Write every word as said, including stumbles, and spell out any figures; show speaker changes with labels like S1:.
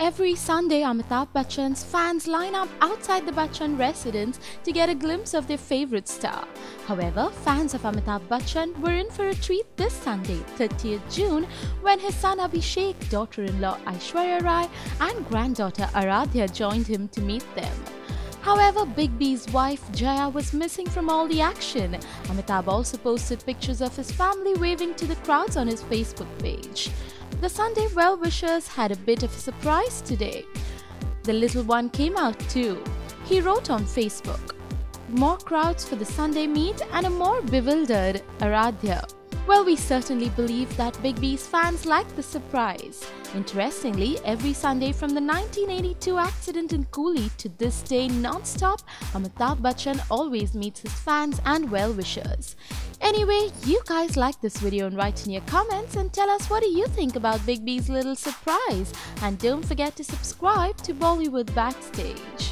S1: Every Sunday, Amitabh Bachchan's fans line up outside the Bachchan residence to get a glimpse of their favorite star. However, fans of Amitabh Bachchan were in for a treat this Sunday, thirtieth June, when his son Abhishek, daughter-in-law Aishwarya Rai and granddaughter Aradhya joined him to meet them. However, Big B's wife Jaya was missing from all the action. Amitabh also posted pictures of his family waving to the crowds on his Facebook page. The Sunday well-wishers had a bit of a surprise today. The little one came out too. He wrote on Facebook, "More crowds for the Sunday meet and a more bewildered Aradhya." Well, we certainly believe that Big B's fans liked the surprise. Interestingly, every Sunday from the nineteen eighty-two accident in Coolie to this day non-stop, Amitabh Bachchan always meets his fans and well-wishers. Anyway, you guys like this video and write in your comments and tell us what do you think about Big B's little surprise. And don't forget to subscribe to Bollywood Backstage.